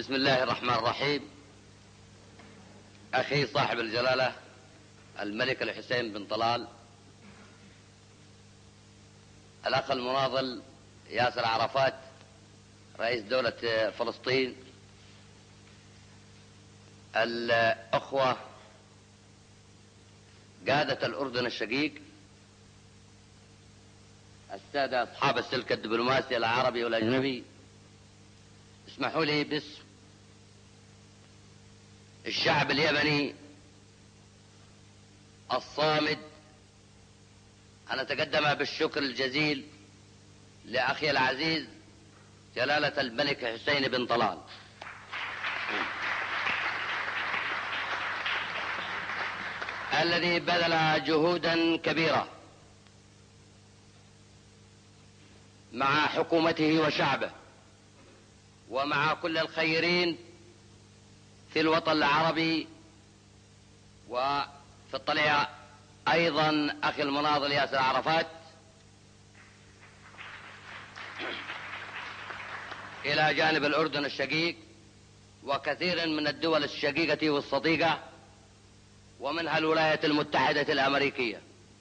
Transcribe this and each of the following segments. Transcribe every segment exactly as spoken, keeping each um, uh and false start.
بسم الله الرحمن الرحيم. أخي صاحب الجلالة الملك الحسين بن طلال، الأخ المناضل ياسر عرفات رئيس دولة فلسطين، الأخوة قادة الأردن الشقيق، السادة أصحاب السلك الدبلوماسي العربي والأجنبي، اسمحوا لي باسم الشعب اليمني الصامد أن أتقدم بالشكر الجزيل لأخي العزيز جلالة الملك حسين بن طلال، الذي بذل جهودا كبيرة مع حكومته وشعبه ومع كل الخيرين في الوطن العربي وفي الطليعة. أيضا أخي المناضل ياسر عرفات إلى جانب الأردن الشقيق وكثير من الدول الشقيقة والصديقة ومنها الولايات المتحدة الأمريكية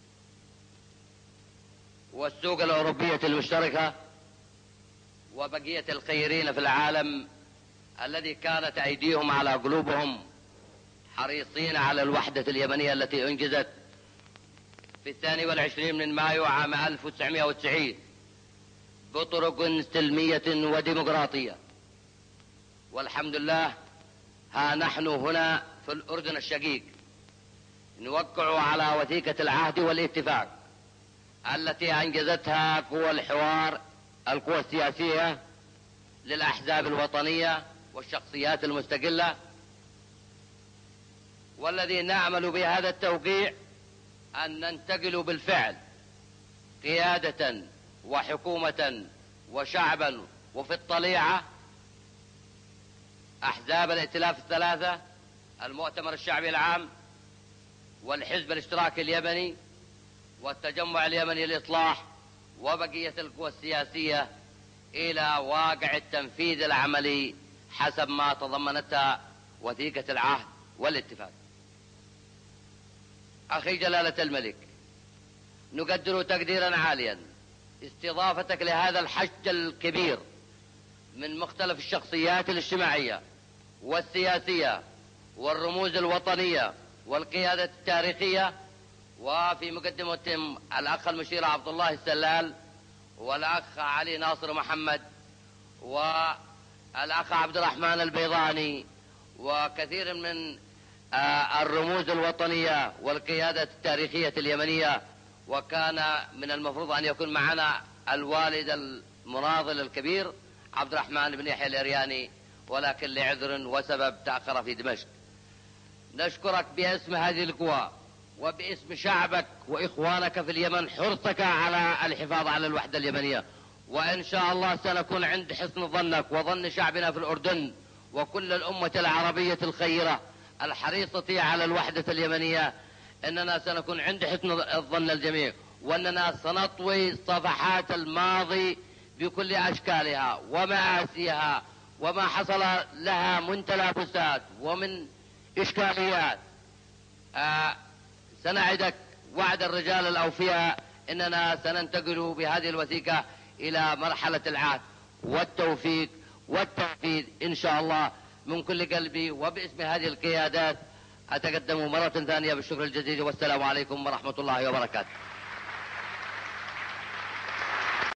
والسوق الأوروبية المشتركة وبقية الخيرين في العالم الذي كانت أيديهم على قلوبهم حريصين على الوحدة اليمنية التي أنجزت في الثاني والعشرين من مايو عام ألف وتسعمائة وتسعين بطرق سلمية وديمقراطية. والحمد لله ها نحن هنا في الأردن الشقيق نوقع على وثيقة العهد والاتفاق التي أنجزتها قوى الحوار، القوى السياسية للأحزاب الوطنية والشخصيات المستقلة، والذي نعمل بهذا التوقيع أن ننتقل بالفعل قيادة وحكومة وشعبا وفي الطليعة أحزاب الائتلاف الثلاثة، المؤتمر الشعبي العام والحزب الاشتراكي اليمني والتجمع اليمني للإصلاح وبقية القوى السياسية إلى واقع التنفيذ العملي حسب ما تضمنتها وثيقة العهد والاتفاق. أخي جلالة الملك، نقدر تقديرا عاليا استضافتك لهذا الحشد الكبير من مختلف الشخصيات الاجتماعية والسياسية والرموز الوطنية والقيادة التاريخية، وفي مقدمتهم الأخ المشير عبد الله السلال والأخ علي ناصر محمد والأخ عبد الرحمن البيضاني وكثير من الرموز الوطنية والقيادة التاريخية اليمنية. وكان من المفروض أن يكون معنا الوالد المناضل الكبير عبد الرحمن بن يحيى الإرياني، ولكن لعذر وسبب تأخر في دمشق. نشكرك باسم هذه القوى وباسم شعبك وإخوانك في اليمن حرصك على الحفاظ على الوحدة اليمنية، وإن شاء الله سنكون عند حسن ظنك وظن شعبنا في الأردن وكل الأمة العربية الخيرة الحريصة على الوحدة اليمنية، أننا سنكون عند حسن الظن الجميع، وأننا سنطوي صفحات الماضي بكل أشكالها ومآسيها وما حصل لها من تلابسات ومن إشكاليات. آه سنعدك وعد الرجال الأوفياء أننا سننتقل بهذه الوثيقة إلى مرحلة العهد والتوفيق والتنفيذ إن شاء الله. من كل قلبي وباسم هذه القيادات أتقدم مرة ثانية بالشكر الجزيل، والسلام عليكم ورحمة الله وبركاته.